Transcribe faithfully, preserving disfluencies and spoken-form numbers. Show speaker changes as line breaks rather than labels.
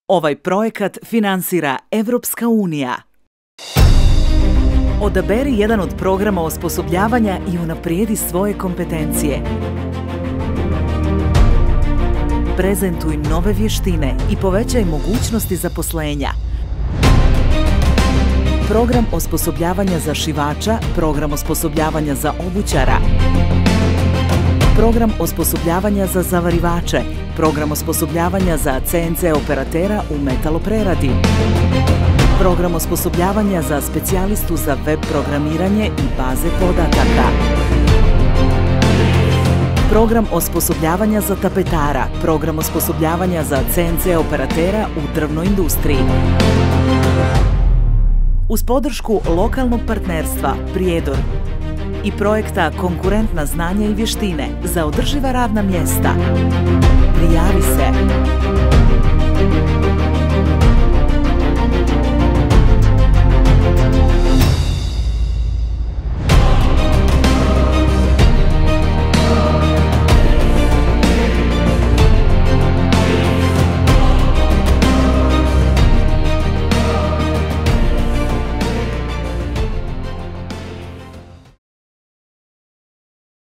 Ovaj projekat finansira Evropska unija. Odaberi jedan od programa osposobljavanja i unaprijedi svoje kompetencije. Prezentuj nove vještine i povećaj mogućnosti zaposlenja. Program osposobljavanja za šivača, program osposobljavanja za obućara, program osposobljavanja za zavarivače, program osposobljavanja za C N C operatera u metalopreradi, program osposobljavanja za specijalistu za web programiranje i baze podataka, program osposobljavanja za tapetara, program osposobljavanja za C N C operatera u drvnoj industriji. Uz podršku lokalnog partnerstva Prijedor i projekta Konkurentna znanja i vještine za održiva radna mjesta. Prijavi se!